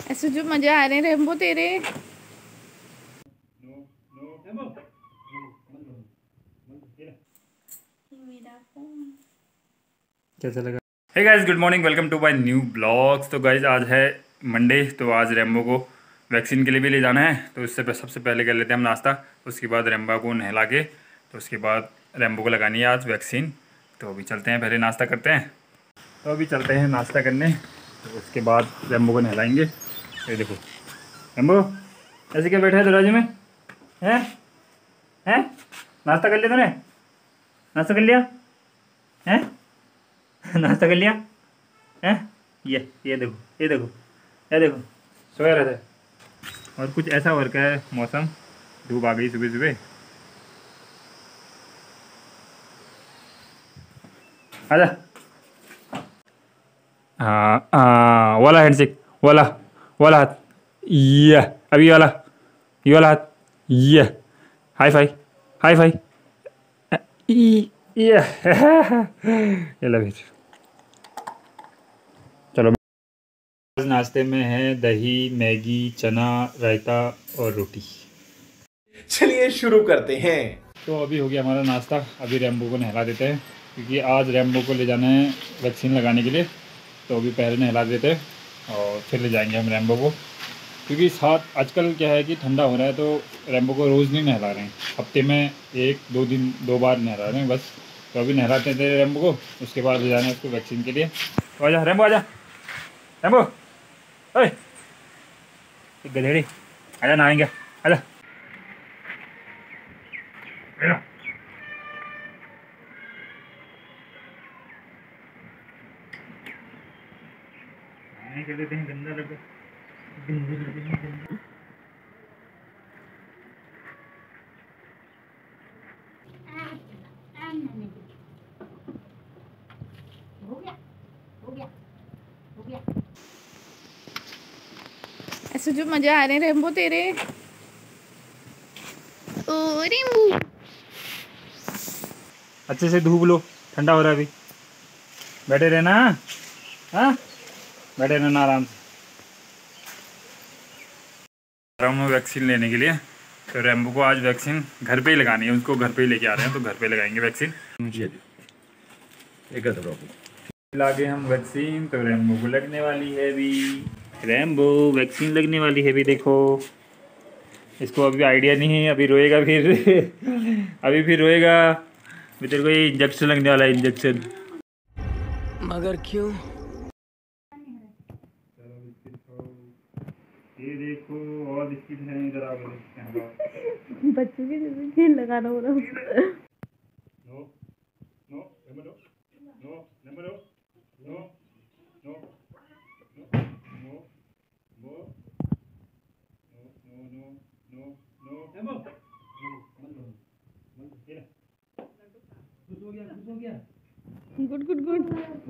ऐसे जो मजा आ रहे हैं रेम्बो तेरे। कैसा लगा? Hey guys, good morning, welcome to my new blogs. तो गाइस आज है मंडे, तो आज रेम्बो को वैक्सीन के लिए भी ले जाना है। तो इससे सबसे पहले कर लेते हैं हम नाश्ता, उसके बाद रेम्बो को नहला के तो उसके बाद रेम्बो को लगानी है आज वैक्सीन। तो अभी चलते हैं, पहले नाश्ता करते हैं। तो अभी चलते हैं नाश्ता करने, तो उसके बाद रेम्बो को नहलाएंगे। ये देखो रेम्बो ऐसे क्या बैठा है दरवाजे में, हैं हैं? नाश्ता कर लिया तूने? नाश्ता कर लिया हैं? नाश्ता कर लिया हैं? ये देखो, ये देखो, ये देखो, सोया रहता है। और कुछ ऐसा हो रखा है मौसम, धूप आ गई सुबह सुबह। आजा। हाँ हाँ, वाला हैंडशेक, वाला वाला हाथ, ये अभी ये वाला हाथ, ये हाई फाई, हाई फाई, ये ये लो फिर। चलो, आज नाश्ते में है दही, मैगी, चना, रायता और रोटी। चलिए शुरू करते हैं। तो अभी हो गया हमारा नाश्ता। अभी रेम्बो को नहला देते हैं, क्योंकि आज रेम्बो को ले जाना है वैक्सीन लगाने के लिए। तो अभी पहले नहला देते हैं और फिर ले जाएंगे हम रेम्बो को, क्योंकि साथ आजकल क्या है कि ठंडा हो रहा है, तो रेम्बो को रोज़ नहीं नहला रहे हैं, हफ्ते में एक दो दिन 2 बार नहला रहे हैं बस। तो अभी नहलाते थे रेम्बो को, उसके बाद ले जाना है उसको वैक्सीन के लिए। तो आजा रेम्बो, आजा रेम्बो, ओए गधेड़ी, आजा नहाएंगे, आजा। नहीं कर देते हैं, गंदा लगे, गंदे लगे हैं, गंदे। ऐसे जो मजा आ रहे हैं रेम्बो तेरे। ओ रेम्बो, अच्छे से धूप लो, ठंडा हो रहा है अभी। बैठे रहना, हाँ बैठे रहना आराम से। आ रहा हूँ मैं वैक्सीन लेने के लिए। तो रेम्बो को आज वैक्सीन घर पे ही लगानी है, उसको घर पे ही लेके आ रहे हैं, तो घर पे लगाएंगे वैक्सीन। लागे हम वैक्सीन, तो रेम्बो को लगने वाली है अभी। रेम्बो वैक्सीन लगने वाली है अभी, देखो इसको अभी आइडिया नहीं है, अभी रोएगा फिर अभी फिर रोएगा। अभी तेरे को ये इंजेक्शन लगने वाला है, इंजेक्शन। मगर क्यों? ये देखो और बिस्किट है इधर, आ गए बच्चों के जैसे खेल लगाना हो रहा है। No no no no no no no no no good good good.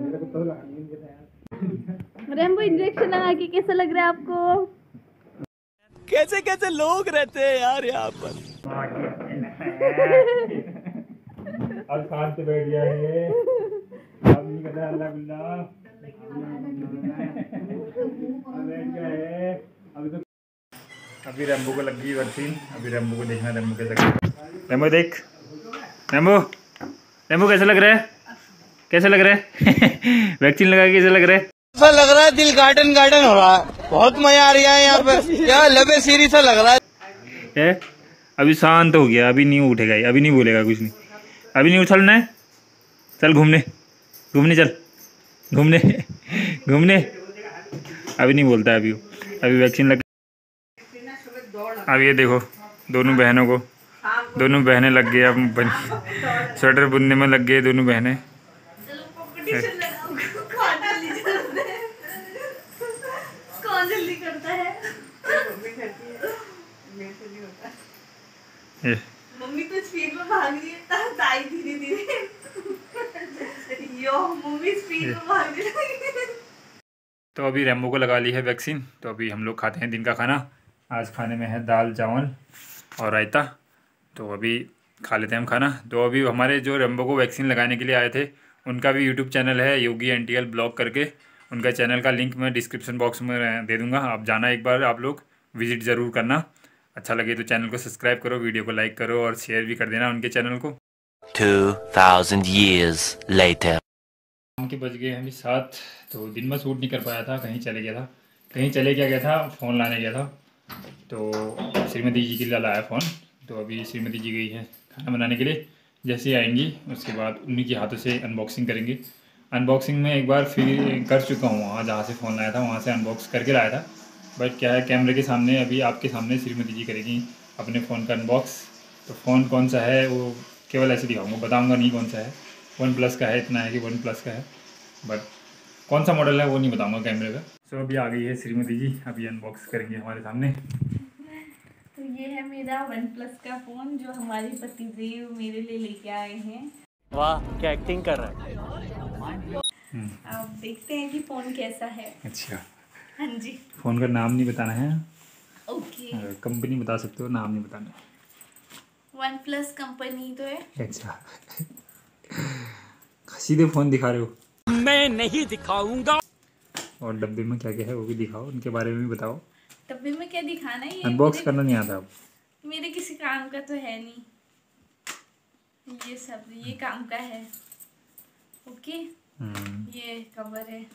Rambo injection लगा के कैसा लग रहा है आपको? कैसे कैसे लोग रहते हैं यार यहाँ पर। अब शांत से बैठ गया है, अब नहीं करता अल्लाह गुल्ला, बैठ गया है अभी। तो अभी रेम्बो को लग गई वैक्सीन, अभी रेम्बो को देखना रेम्बो कैसा लग रहा है। रेम्बो देख, रेम्बो रेम्बो कैसा लग रहा है, कैसा लग रहा है वैक्सीन लगा के कैसा लग रहा है? ऐसा लग रहा है दिल गार्डन गार्डन हो रहा है, बहुत मजा आ रहा है यहाँ पे, क्या लबे सीरी सा लग रहा है। अभी शांत हो गया, अभी नहीं उठेगा ये, अभी नहीं बोलेगा कुछ नहीं, अभी नहीं उछलना है। चल घूमने, घूमने चल, घूमने घूमने। अभी नहीं बोलता है, अभी वैक्सीन लग। अब ये देखो दोनों बहनें लग गए, अब स्वेटर बुनने में लग गए दोनों बहनें। कौन जल्दी करता है? मम्मी तो स्पीड में भाग रही है, ताई धीरे धीरे। यो मम्मी स्पीड में भाग रही है। तो अभी रेम्बो को लगा ली है वैक्सीन, तो अभी हम लोग खाते हैं दिन का खाना। आज खाने में है दाल चावल और रायता, तो अभी खा लेते हैं हम खाना। तो अभी हमारे जो रेम्बो को वैक्सीन लगाने के लिए आए थे, उनका भी यूट्यूब चैनल है योगी एनटीएल ब्लॉग करके, उनका चैनल का लिंक मैं डिस्क्रिप्शन बॉक्स में दे दूँगा, आप जाना एक बार, आप लोग विजिट ज़रूर करना। अच्छा लगे तो चैनल को सब्सक्राइब करो, वीडियो को लाइक करो और शेयर भी कर देना उनके चैनल को। 2000 years later. शाम के बज गए हैं अभी 7, तो दिन में शूट नहीं कर पाया था, कहीं चले गया था, कहीं चले क्या गया था, फ़ोन लाने गया था, तो श्रीमती जी के लिए लाया फ़ोन। तो अभी श्रीमती जी गई है खाना बनाने के लिए, जैसे ही आएंगी उसके बाद उन्हीं के हाथों से अनबॉक्सिंग करेंगे। अनबॉक्सिंग में एक बार फिर कर चुका हूँ, वहाँ जहाँ से फ़ोन लाया था वहाँ से अनबॉक्स करके लाया था, बट क्या है कैमरे के सामने, अभी आपके सामने श्रीमती जी करेगी अपने फ़ोन का अनबॉक्स। तो फ़ोन कौन सा है वो केवल ऐसे दिखाऊंगा, बताऊंगा नहीं कौन सा है। OnePlus का है, इतना है कि OnePlus का है, बट कौन सा मॉडल है वो नहीं बताऊंगा कैमरे का। सो अभी आ गई है श्रीमती जी, अभी अनबॉक्स करेंगे हमारे सामने। तो ये है मेरा OnePlus का फ़ोन जो हमारे पतिदेव मेरे लिए लेके आए हैं। वाह क्या एक्टिंग कर रहा है। अब देखते हैं कि फ़ोन कैसा है। अच्छा, हाँ जी, फ़ोन का नाम नहीं बताना है, ओके। कंपनी बता सकते हो, नाम नहीं बताना। OnePlus कंपनी तो है। अच्छा सीधे फ़ोन दिखा रहे हो? मैं नहीं दिखाऊंगा। और डब्बे में क्या क्या है वो भी दिखाओ, उनके बारे में भी बताओ। डब्बे में क्या दिखाना है? ये अनबॉक्स करना नहीं आता अब। मेरे किसी काम का तो है नहीं, ये सब ये काम का है। ओके, ये कवर है,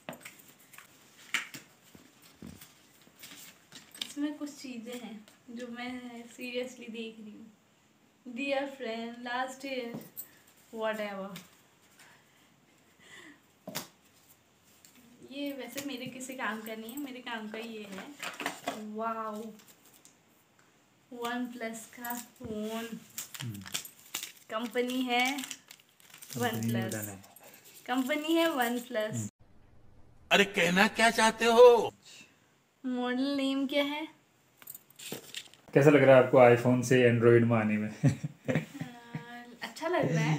इसमें कुछ चीज़ें हैं जो मैं सीरियसली देख रही हूँ। Dear friend, last year whatever. ये वैसे मेरे किसी काम का नहीं है, मेरे काम का ये है। वाओ, OnePlus का फ़ोन, कंपनी है OnePlus, कंपनी है OnePlus। अरे कहना क्या चाहते हो। मॉडल नेम क्या है? कैसा लग रहा है आपको आईफोन से एंड्रॉइड में आने में? अच्छा लग रहा है।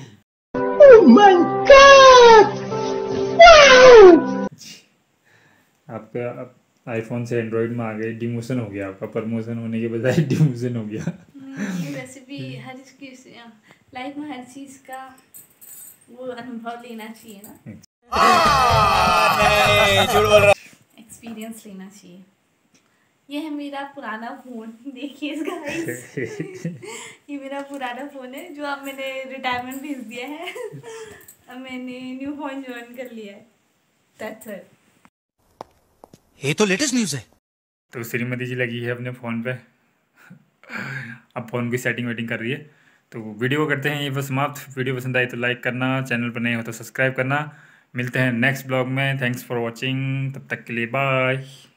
आपका आईफोन से एंड्रॉइड में आ गए, डिमोशन हो गया आपका, प्रमोशन होने के बजाय डिमोशन हो गया। ये वैसे भी हर चीज़ लाइफ में, हर चीज़ का वो अनुभव लेना चाहिए ना, एक्सपीरियंस लेना चाहिए। ये है मेरा पुराना फ़ोन, देखिए इसका गाइस। ये मेरा पुराना फ़ोन है जो अब मैंने रिटायरमेंट भेज दिया है। अब मैंने न्यू फ़ोन ज्वाइन कर लिया है। That's it. ये तो लेटेस्ट न्यूज़ है। तो श्रीमती जी लगी है अपने फ़ोन पे, अब फ़ोन की सेटिंग वेटिंग कर रही है। तो वीडियो को करते हैं ये बस समाप्त। वीडियो पसंद आई तो लाइक करना, चैनल पर नए हो तो सब्सक्राइब करना। मिलते हैं नेक्स्ट ब्लॉग में। थैंक्स फॉर वॉचिंग, तब तक के लिए बाय।